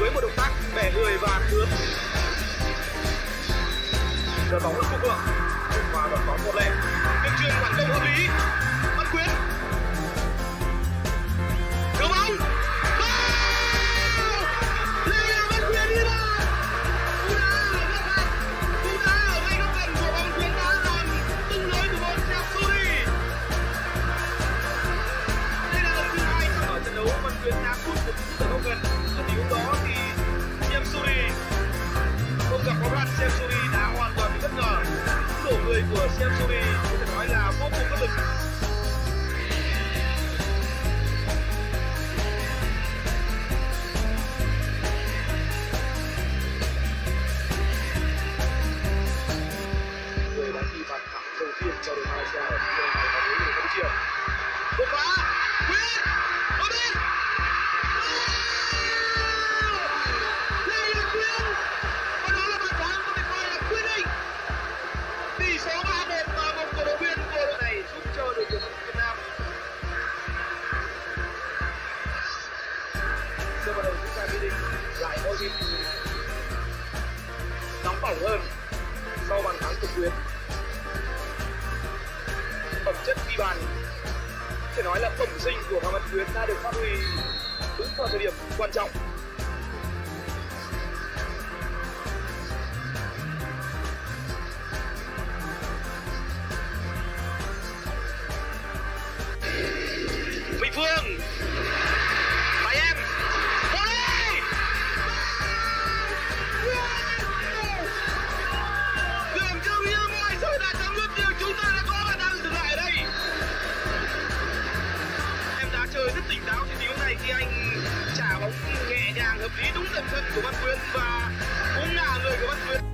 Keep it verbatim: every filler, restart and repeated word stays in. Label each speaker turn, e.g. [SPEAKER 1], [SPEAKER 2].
[SPEAKER 1] với một động tác bẻ người và cướp. Giờ bóng là Phúc Lượng và vẫn có một lệ. Đường truyền phản công hợp lý. Văn Quyến. Đưa bóng. Đây là Văn Quyến đi vào. Cú đá ở góc phạt. Cú đá ở ngay góc gần của bóng Quyến đã còn tung lưới của bóng Shamsuri. Đây là lần thứ hai trong ở trận đấu Văn Quyến đã sút một cú ở góc gần. Ở tình huống đó thì Shamsuri không gặp bóng lăn. Shamsuri đã hoàn toàn bị bất ngờ. Đổ người của Shamsuri có thể nói là vô cùng bất lực. Người đã ghi bàn thắng đầu tiên cho đội Malaysia ở trận đấu này và đối với Campuchia. Đột phá, Quyến, đột biên. Đây là Quyến. Và đó là bàn thắng có thể coi là quyết định tỷ số ba một và một cổ động viên của đội này giúp cho đội tuyển Việt Nam đưa vào đầu chúng ta quyết định lại có dịp nóng bỏng hơn sau bàn thắng của Quyến. Phẩm chất ghi bàn có thể nói là bẩm sinh của Phạm Văn Quyến đã được phát huy đúng vào thời điểm quan trọng. Minh Phương, mày em, vô đi! Tưởng chừng như mọi sự đã chấm dứt nhưng chúng ta đã có khả năng dừng lại ở đây. Em đã chơi rất tỉnh táo trên tình huống này khi anh trả bóng nhẹ nhàng hợp lý đúng tầm thân của Văn Quyến và cũng ngả người của Văn Quyến.